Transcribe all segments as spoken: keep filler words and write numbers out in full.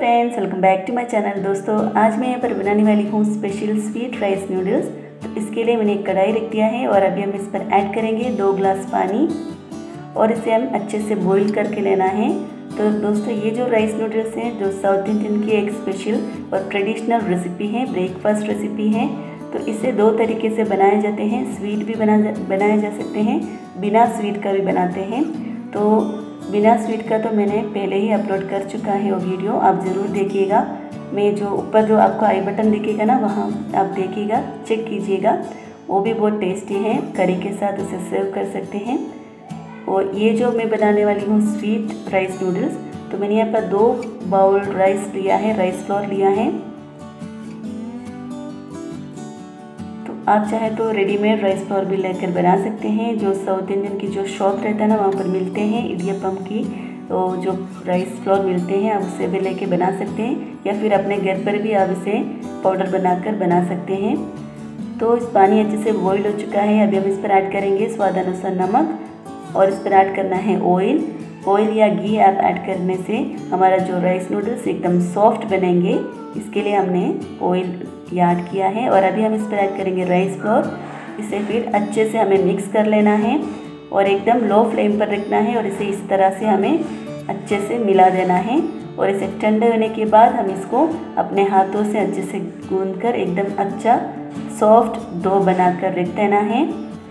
Friends, welcome back to my channel. दोस्तों, आज मैं यहाँ पर बनाने वाली हूँ स्पेशल स्वीट राइस नूडल्स। तो इसके लिए मैंने एक कढ़ाई रख दिया है और अभी हम इस पर ऐड करेंगे दो ग्लास पानी और इसे हम अच्छे से बॉईल करके लेना है। तो दोस्तों, ये जो राइस नूडल्स हैं जो साउथ इंडियन की एक स्पेशल और ट्रेडिशनल रेसिपी है, ब्रेकफास्ट रेसिपी है। तो इसे दो तरीके से बनाए जाते हैं। स्वीट भी बना जा, बनाए जा सकते हैं, बिना स्वीट का भी बनाते हैं। तो बिना स्वीट का तो मैंने पहले ही अपलोड कर चुका है वो वीडियो, आप ज़रूर देखिएगा। मैं जो ऊपर जो आपको आई बटन दिखेगा ना, वहाँ आप देखिएगा, चेक कीजिएगा। वो भी बहुत टेस्टी है, करी के साथ उसे सर्व कर सकते हैं। और ये जो मैं बनाने वाली हूँ स्वीट राइस नूडल्स, तो मैंने यहाँ पर दो बाउल राइस लिया है, राइस फ्लोर लिया है। आप चाहे तो रेडीमेड राइस फ्लोर भी लेकर बना सकते हैं। जो साउथ इंडियन की जो शॉप रहता है ना, वहाँ पर मिलते हैं इडियप्पम की तो जो राइस फ्लोर मिलते हैं, आप उससे भी लेके बना सकते हैं, या फिर अपने घर पर भी आप इसे पाउडर बनाकर बना सकते हैं। तो इस पानी अच्छे से बॉईल हो चुका है। अभी हम इस पर ऐड करेंगे स्वादानुसार नमक और इस पर ऐड करना है ऑयल। ऑयल या घी आप ऐड करने से हमारा जो राइस नूडल्स एकदम सॉफ्ट बनेंगे, इसके लिए हमने ऑयल ऐड किया है। और अभी हम इस पर ऐड करेंगे राइस फ्लोर। इसे फिर अच्छे से हमें मिक्स कर लेना है और एकदम लो फ्लेम पर रखना है और इसे इस तरह से हमें अच्छे से मिला देना है। और इसे ठंडे होने के बाद हम इसको अपने हाथों से अच्छे से गूंदकर एकदम अच्छा सॉफ्ट डो बनाकर रख देना है।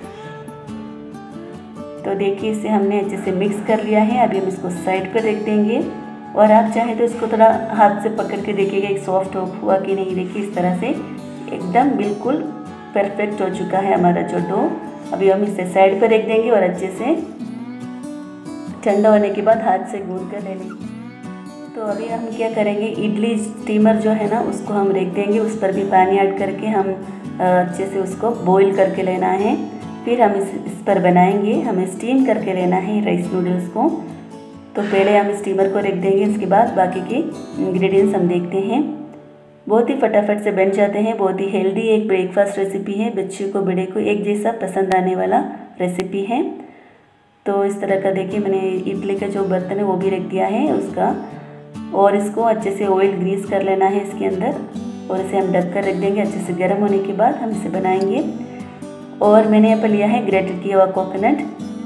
तो देखिए, इसे हमने अच्छे से मिक्स कर लिया है। अभी हम इसको साइड पर रख देंगे और आप चाहे तो इसको थोड़ा हाथ से पकड़ के देखिएगा एक सॉफ्ट हुआ कि नहीं। देखिए, इस तरह से एकदम बिल्कुल परफेक्ट हो चुका है हमारा जो डो। अभी हम इसे साइड पर रख देंगे और अच्छे से ठंडा होने के बाद हाथ से गूंद कर ले लेंगे। तो अभी हम क्या करेंगे, इडली स्टीमर जो है ना, उसको हम रख देंगे। उस पर भी पानी ऐड करके हम अच्छे से उसको बॉईल करके लेना है। फिर हम इस, इस पर बनाएंगे। हमें स्टीम करके लेना है राइस नूडल्स को। तो पहले हम स्टीमर को रख देंगे, इसके बाद बाकी के इंग्रेडिएंट्स हम देखते हैं। बहुत ही फटाफट से बन जाते हैं, बहुत ही हेल्दी एक ब्रेकफास्ट रेसिपी है। बच्चे को बड़े को एक जैसा पसंद आने वाला रेसिपी है। तो इस तरह का देखिए, मैंने इडली का जो बर्तन है वो भी रख दिया है उसका, और इसको अच्छे से ऑयल ग्रीस कर लेना है इसके अंदर और इसे हम ढक कर रख देंगे। अच्छे से गर्म होने के बाद हम इसे बनाएंगे। और मैंने यहाँ पर लिया है ग्रेटेड किया हुआ कोकोनट।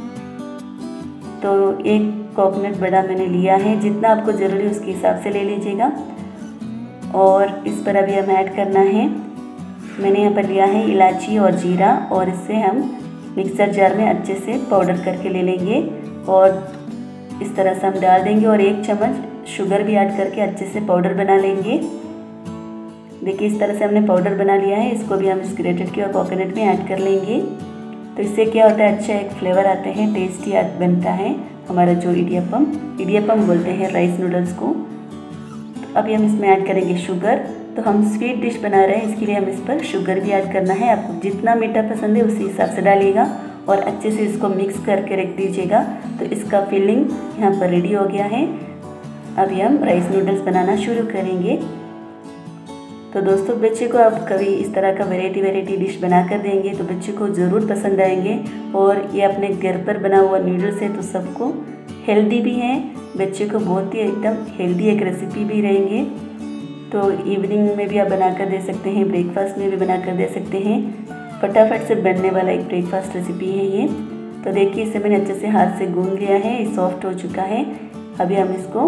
तो एक कोकोनट बड़ा मैंने लिया है, जितना आपको ज़रूरी उसके हिसाब से ले लीजिएगा। और इस पर अभी हम ऐड करना है, मैंने यहाँ पर लिया है इलायची और जीरा, और इससे हम मिक्सर जार में अच्छे से पाउडर करके ले लेंगे और इस तरह से हम डाल देंगे। और एक चम्मच शुगर भी ऐड करके अच्छे से पाउडर बना लेंगे। देखिए, इस तरह से हमने पाउडर बना लिया है। इसको भी हम इस ग्रेटेड किया कोकोनट में ऐड कर लेंगे। तो इससे क्या होता है, अच्छा एक फ्लेवर आते हैं, टेस्टी बनता है हमारा जो इडियप्पम इडियप्पम बोलते हैं राइस नूडल्स को। तो अभी हम इसमें ऐड करेंगे शुगर। तो हम स्वीट डिश बना रहे हैं, इसके लिए हम इस पर शुगर भी ऐड करना है। आपको जितना मीठा पसंद है उसी हिसाब से डालिएगा और अच्छे से इसको मिक्स करके रख दीजिएगा। तो इसका फिलिंग यहाँ पर रेडी हो गया है। अभी हम राइस नूडल्स बनाना शुरू करेंगे। तो दोस्तों, बच्चे को आप कभी इस तरह का वैरायटी वैरायटी डिश बना कर देंगे तो बच्चे को ज़रूर पसंद आएंगे। और ये अपने घर पर बना हुआ नूडल्स है तो सबको हेल्दी भी है, बच्चे को बहुत ही एकदम हेल्दी एक रेसिपी भी रहेंगे। तो इवनिंग में भी आप बना कर दे सकते हैं, ब्रेकफास्ट में भी बना कर दे सकते हैं। फटाफट से बनने वाला एक ब्रेकफास्ट रेसिपी है ये। तो देखिए, इसे मैंने अच्छे से हाथ से गूंद लिया है, ये सॉफ्ट हो चुका है। अभी हम इसको,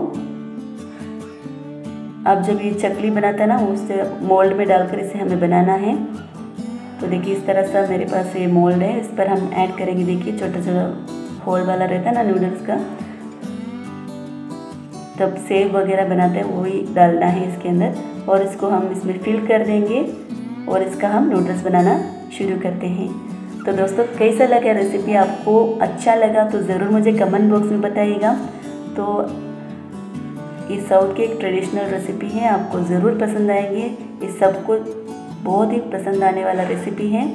अब जब ये चकली बनाता है ना, उससे मोल्ड में डालकर इसे हमें बनाना है। तो देखिए, इस तरह से मेरे पास ये मोल्ड है, इस पर हम ऐड करेंगे। देखिए, छोटा छोटा होल वाला रहता है ना नूडल्स का, तब सेव वगैरह बनाते हैं वही डालना है इसके अंदर। और इसको हम इसमें फिल कर देंगे और इसका हम नूडल्स बनाना शुरू करते हैं। तो दोस्तों, कैसा लगा रेसिपी? आपको अच्छा लगा तो ज़रूर मुझे कमेंट बॉक्स में बताइएगा। तो ये साउथ की एक ट्रेडिशनल रेसिपी है, आपको ज़रूर पसंद आएंगे। ये सबको बहुत ही पसंद आने वाला रेसिपी है।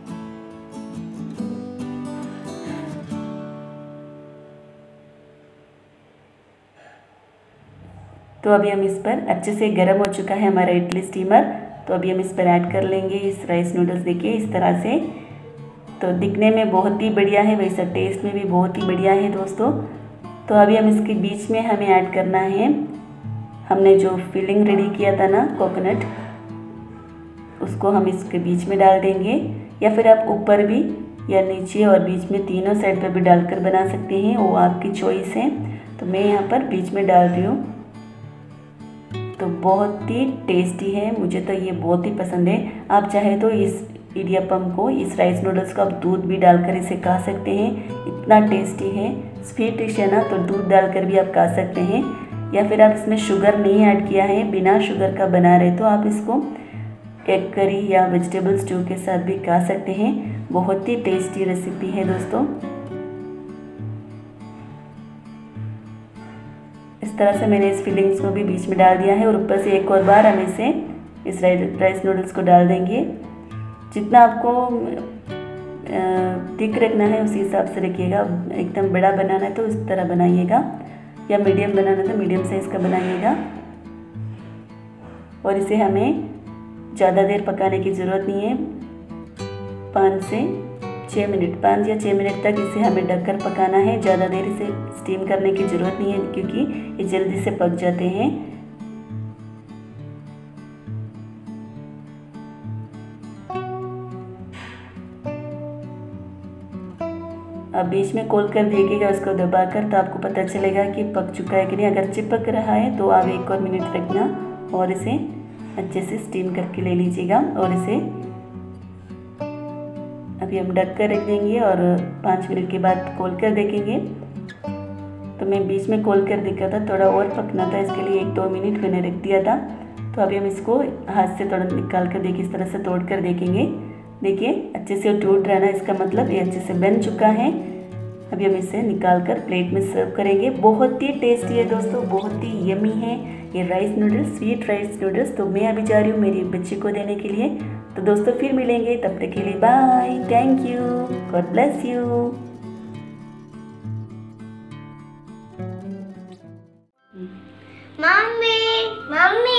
तो अभी हम इस पर अच्छे से गर्म हो चुका है हमारा इडली स्टीमर। तो अभी हम इस पर ऐड कर लेंगे इस राइस नूडल्स। देखिए, इस तरह से तो दिखने में बहुत ही बढ़िया है, वैसा टेस्ट में भी बहुत ही बढ़िया है दोस्तों। तो अभी हम इसके बीच में हमें ऐड करना है हमने जो फिलिंग रेडी किया था ना कोकोनट, उसको हम इसके बीच में डाल देंगे, या फिर आप ऊपर भी या नीचे और बीच में तीनों साइड पर भी डालकर बना सकते हैं, वो आपकी चॉइस है। तो मैं यहाँ पर बीच में डाल रही हूँ। तो बहुत ही टेस्टी है, मुझे तो ये बहुत ही पसंद है। आप चाहे तो इस इडियापम को, इस राइस नूडल्स को आप दूध भी डालकर इसे खा सकते हैं, इतना टेस्टी है। स्वीट डिश है ना, तो दूध डालकर भी आप खा सकते हैं, या फिर आप इसमें शुगर नहीं ऐड किया है, बिना शुगर का बना रहे तो आप इसको एग करी या वेजिटेबल स्ट्यू के साथ भी खा सकते हैं। बहुत ही टेस्टी रेसिपी है दोस्तों। इस तरह से मैंने इस फिलिंग्स को भी बीच में डाल दिया है, और ऊपर से एक और बार हम इसे इस राइस नूडल्स को डाल देंगे। जितना आपको थिक रखना है उसी हिसाब से रखिएगा। एकदम बड़ा बनाना है तो इस तरह बनाइएगा, या मीडियम बनाना है तो मीडियम साइज का बनाइएगा। और इसे हमें ज़्यादा देर पकाने की ज़रूरत नहीं है, पाँच से छः मिनट पाँच या छः मिनट तक इसे हमें ढककर पकाना है। ज़्यादा देर इसे स्टीम करने की ज़रूरत नहीं है, क्योंकि ये जल्दी से पक जाते हैं। अब बीच में खोल कर देखिएगा उसको दबाकर, तो आपको पता चलेगा कि पक चुका है कि नहीं। अगर चिपक रहा है तो आप एक और मिनट रखना और इसे अच्छे से स्टीम करके ले लीजिएगा। और इसे अभी हम ढक कर रख देंगे और पाँच मिनट के बाद खोल कर देखेंगे। तो मैं बीच में खोल कर देखा था, थोड़ा और पकना था, इसके लिए एक दो मिनट मैंने रख दिया था। तो अभी हम इसको हाथ से थोड़ा निकाल कर देखिए, इस तरह से तोड़ कर देखेंगे। देखिए अच्छे से टूट रहा है ना, इसका मतलब ये अच्छे से बन चुका है। अभी हम इसे निकाल कर प्लेट में सर्व करेंगे। बहुत ही टेस्टी है दोस्तों, बहुत ही यमी है ये rice noodles, sweet rice noodles. तो मैं अभी जा रही हूँ मेरी बच्ची को देने के लिए। तो दोस्तों फिर मिलेंगे, तब तक के लिए bye, thank you, God bless you. Mummy mummy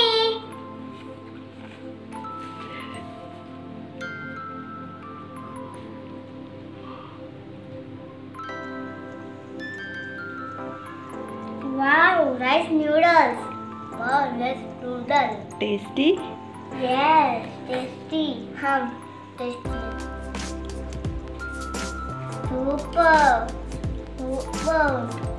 Wow, rice noodles. Wow, rice noodles. Tasty, Yes, tasty. Hum, tasty. Super, super.